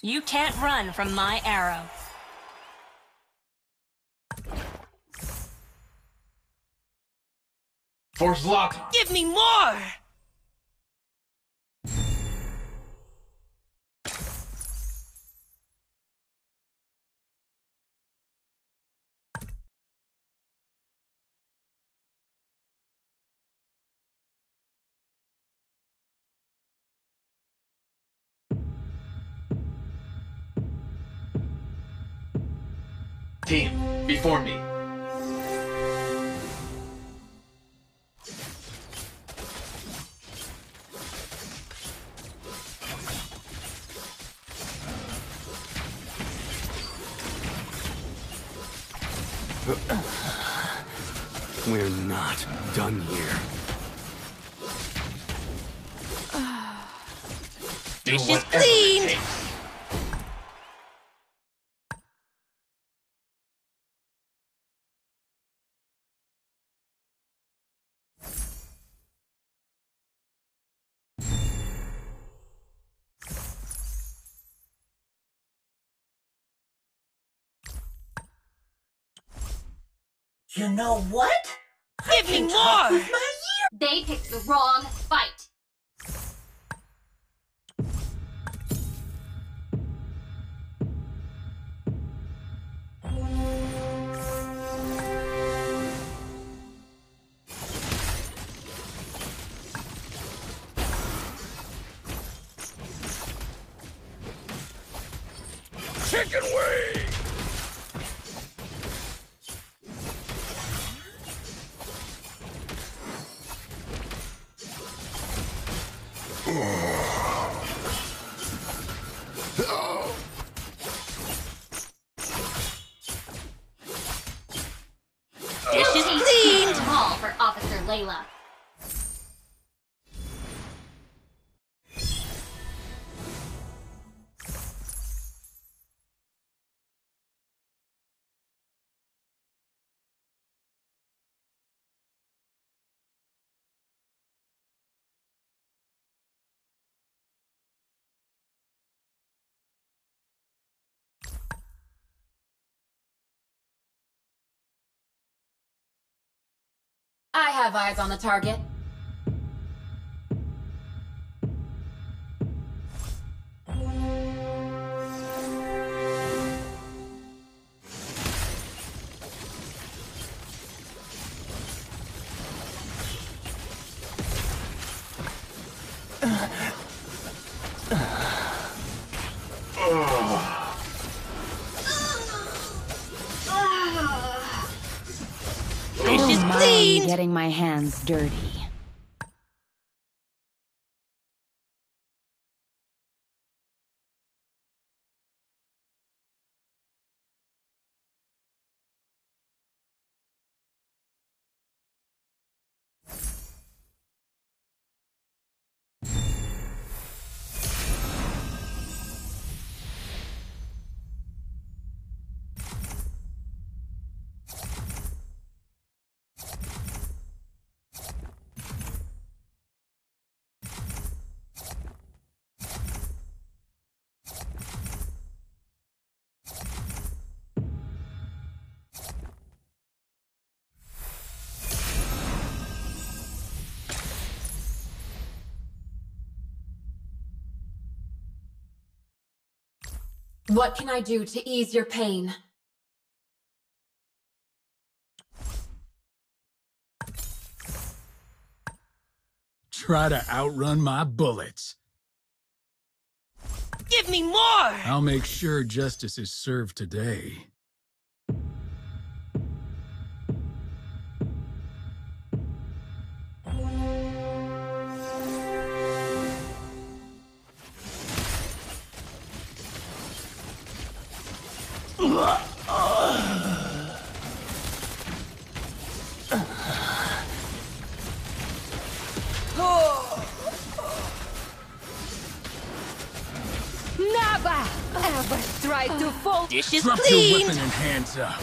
You can't run from my arrow. Force lock! Give me more! Team, before me. We're not done here. Dish is cleaned! You know what? Give me more! They picked the wrong fight. Chicken wing! Dish is cleaned! Call for Officer Layla. I have eyes on the target. Dish is Mind cleaned! getting my hands dirty. What can I do to ease your pain? Try to outrun my bullets. Give me more! I'll make sure justice is served today. Never ever try to fall. Dish is Drop your cleaned! weapon and hands up.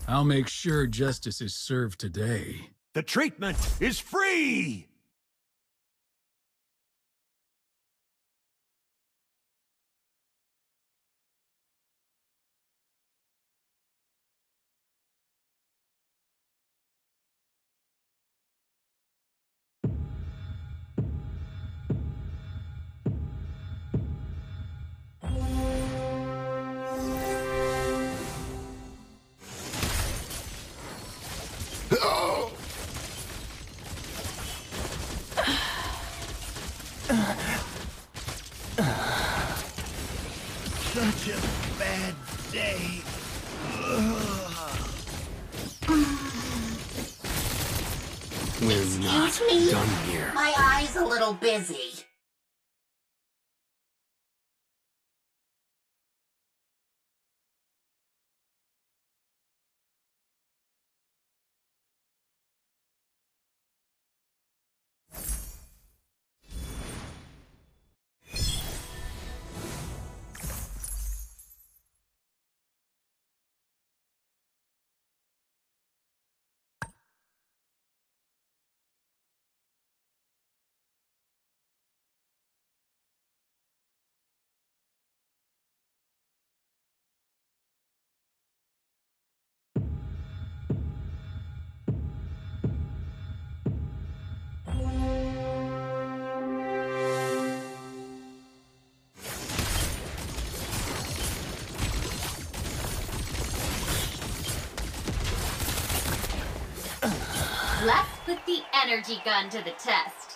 I'll make sure justice is served today. The treatment is free! Such a bad day. We're not Excuse me? done here. My eye's a little busy. Let's put the energy gun to the test.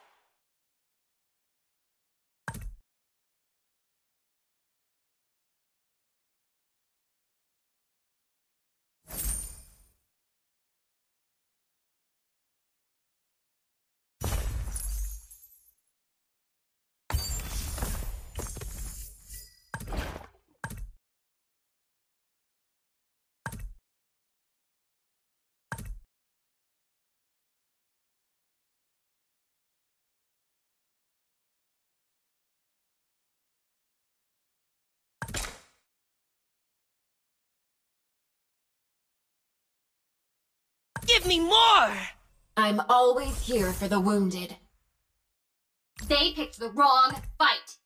Give me more! I'm always here for the wounded. They picked the wrong fight.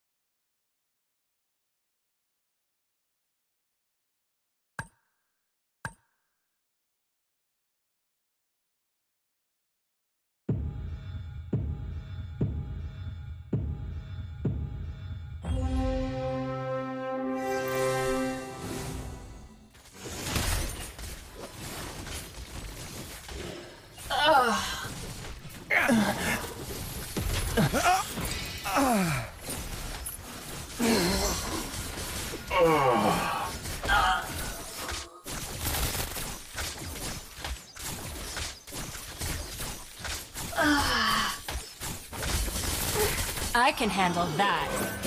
I can handle that.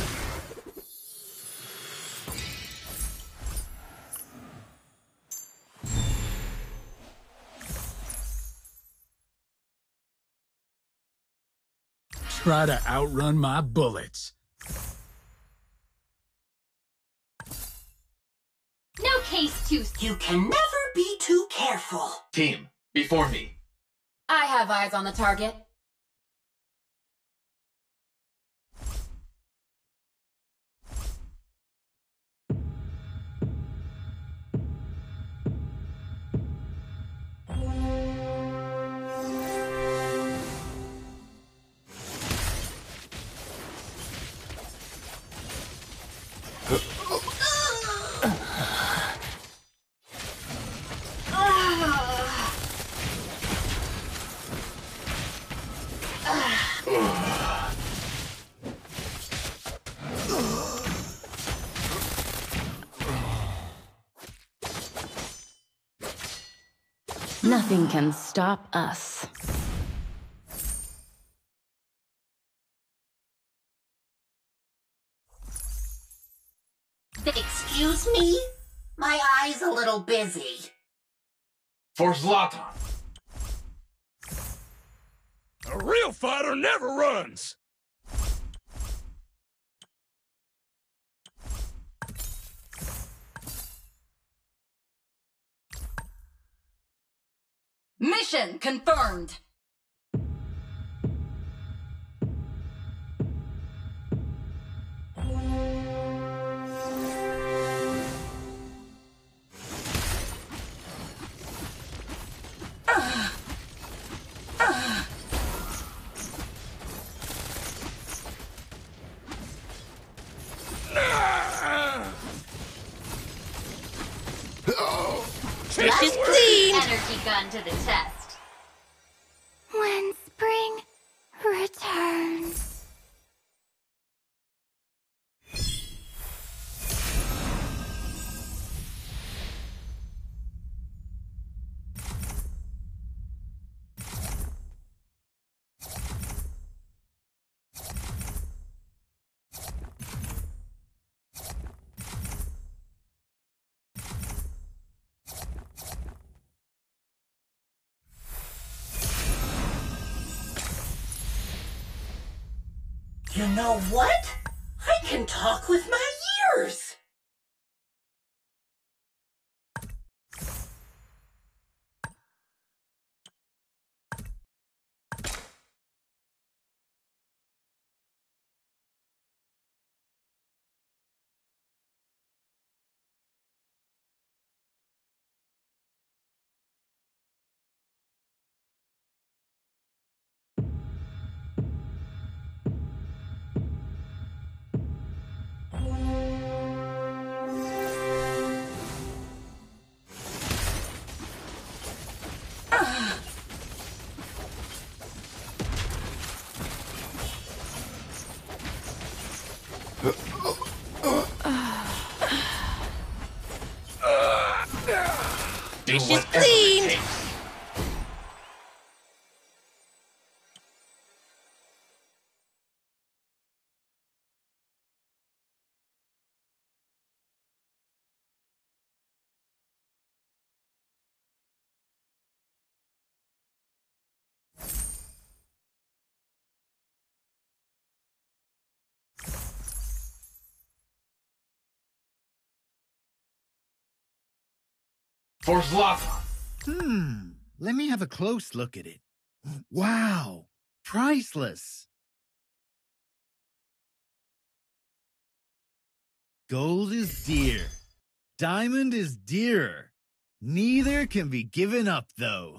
Try to outrun my bullets. No case too. You can never be too careful. Team, before me. I have eyes on the target. Nothing can stop us. Excuse me? My eye's a little busy. For Zlatan. A real fighter never runs! Mission confirmed. Trish is clean! Energy gun to the test. When spring returns. You know what? I can talk with my ears! Dish is cleaned! For Zlatan. Let me have a close look at it. Wow, priceless. Gold is dear. Diamond is dearer. Neither can be given up, though.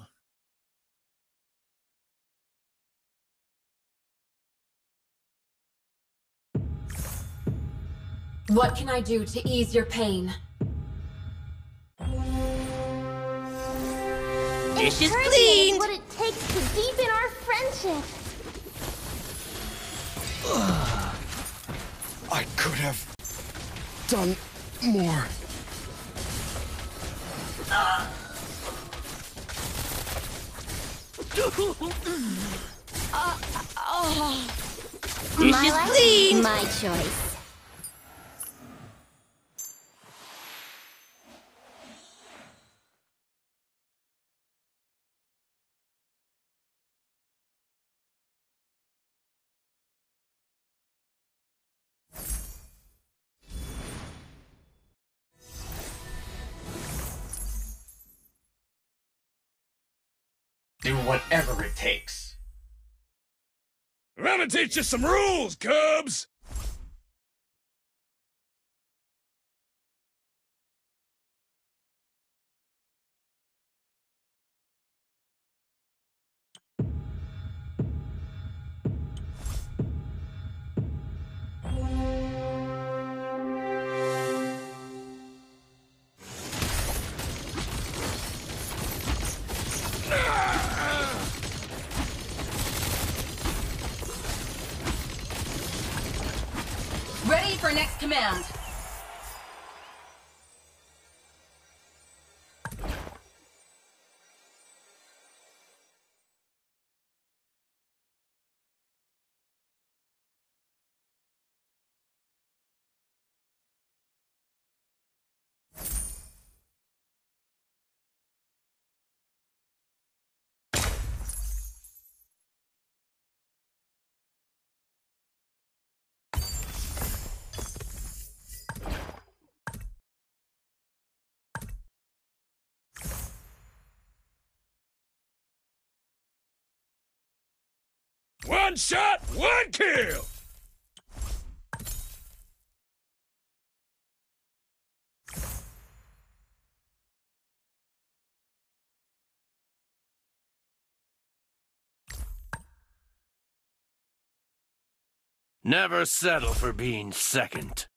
What can I do to ease your pain? Dish is cleaned! What it takes to deepen our friendship. I could have done more. Dish My is life, cleaned! my choice. Do whatever it takes. I'm gonna teach you some rules, Cubs! Ready for next command. One shot, one kill! Never settle for being second.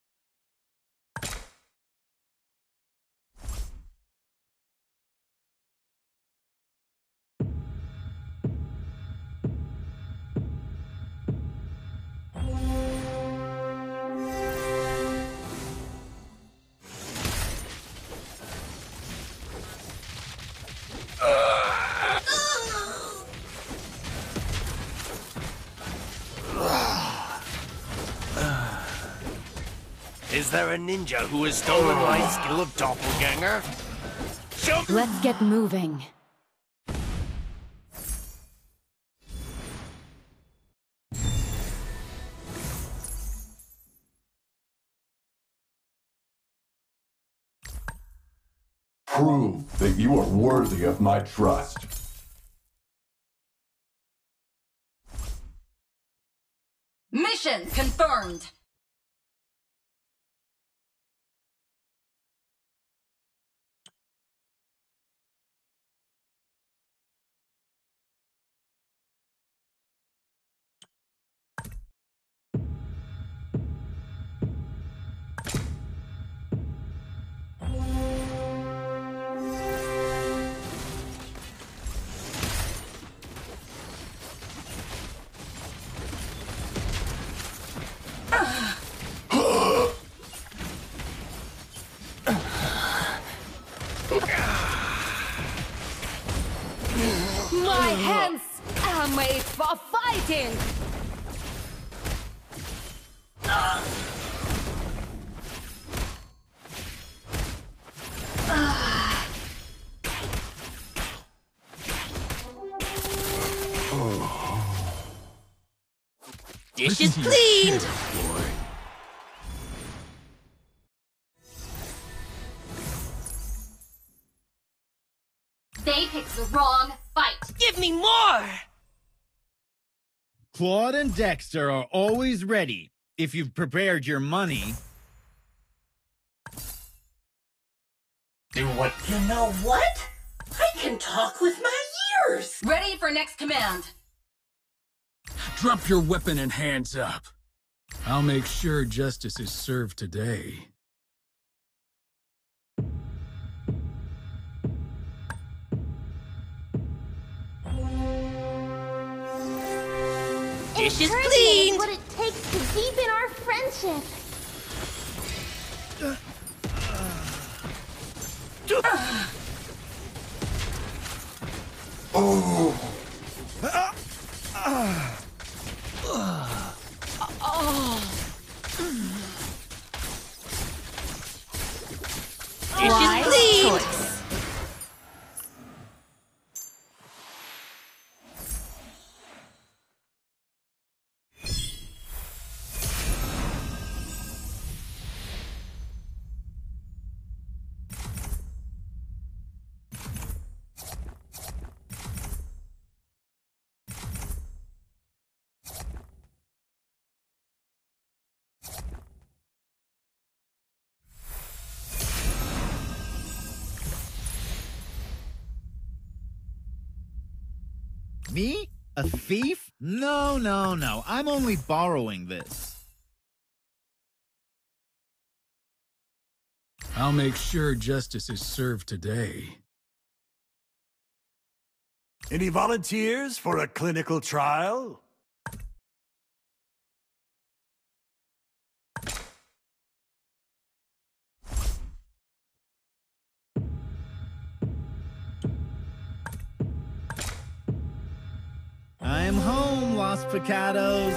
Is there a ninja who has stolen my skill of doppelganger? Let's get moving. Prove that you are worthy of my trust. Mission confirmed. My hands are made for fighting! Dishes cleaned! They picked the wrong fight. Give me more! Claude and Dexter are always ready if you've prepared your money. Do what? You know what? I can talk with my ears! Ready for next command. Drop your weapon and hands up. I'll make sure justice is served today. Dishes cleaned! What it takes to deepen our friendship. Dishes cleaned! Me? A thief? No, no, no. I'm only borrowing this. I'll make sure justice is served today. Any volunteers for a clinical trial? I'm home, Los Picados.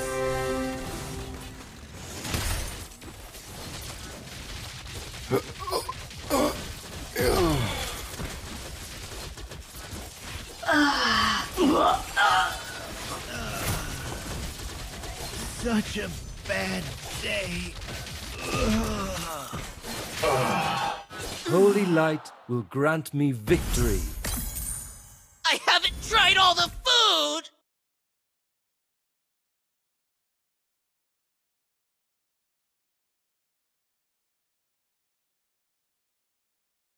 Such a bad day. Holy light will grant me victory. I haven't tried all the food!